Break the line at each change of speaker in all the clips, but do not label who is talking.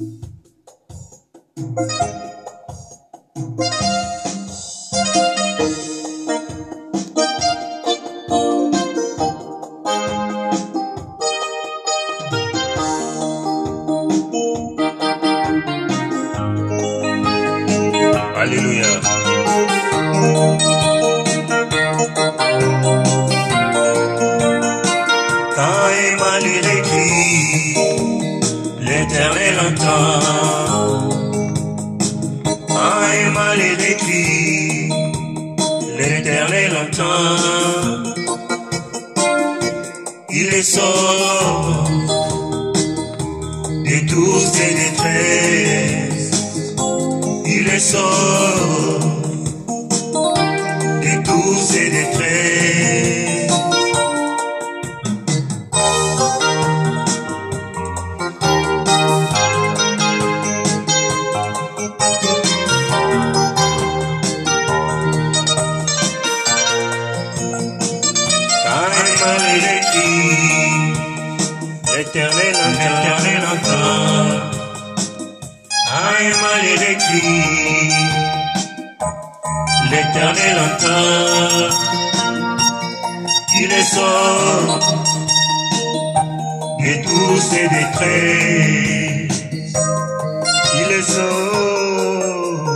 Alléluia. Quand est mal écrit, l'Éternel entend. Quand est mal écrit, l'Éternel entend. Il les sort de tous ses détresses. Il les sort de tous ses détresses. L'Éternel entend. Aïe, mal écrit, l'Éternel entend. Il les sort de tous ses détresses. Il les sort.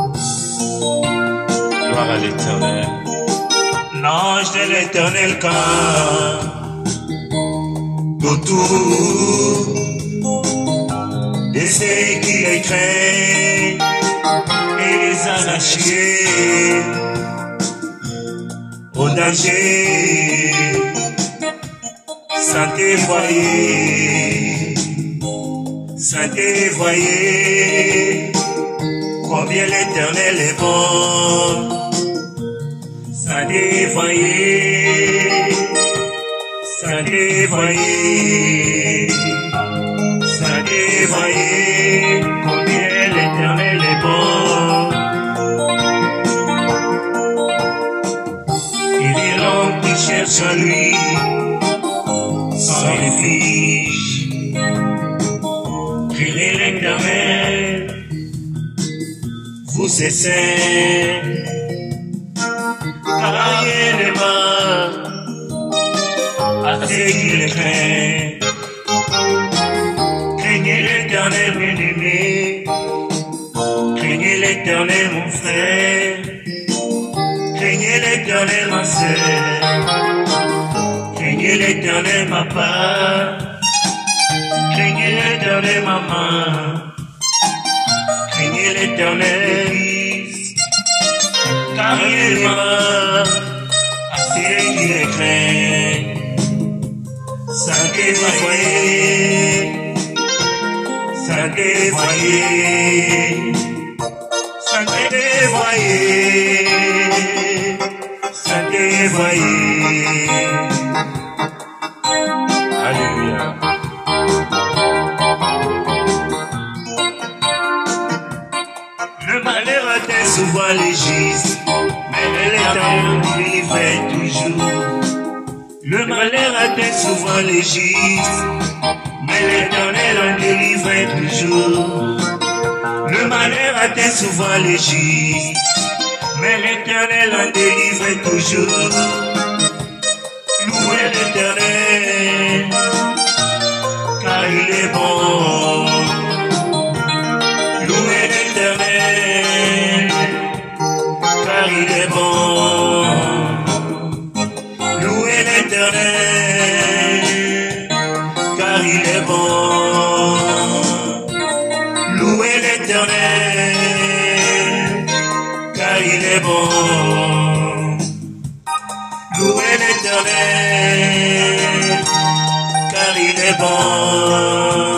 Gloire à l'Éternel. L'ange de l'Éternel campe autour de ceux qui les craignent et les arracher au danger sans dévoyer, sans dévoyer combien l'Éternel est bon, sans dévoyer, sans dévoyer, sans dévoyer combien l'Éternel est bon. Il est l'homme qui cherche en lui son refuge. Priez l'Éternel, vous c'est saint, car il est mort à ceux qui le craignent. Craignez l'Éternel, bien-aimé. Craignez l'Éternel, mon frère. Craignez l'Éternel, ma sœur. Craignez l'Éternel, papa. Craignez l'Éternel, maman. Craignez l'Éternel, Fils. Car il est mort à ceux qui le craignent. Sans dévoyer, sans dévoyer, sans dévoyer, sans dévoyer. Alléluia. Le malheur atteint souvent les gistes, mais l'Éternel délivre toujours. Le malheur atteint souvent les gistes, mais l'Éternel en délivre toujours. Le malheur atteint souvent les gistes, mais l'Éternel en délivre toujours. Louez l'Éternel, car il est bon. Louez l'Éternel, car il est bon. Louez l'Éternel, car il est bon. Louez l'Éternel, car il est bon. Louez l'Éternel, car il est bon.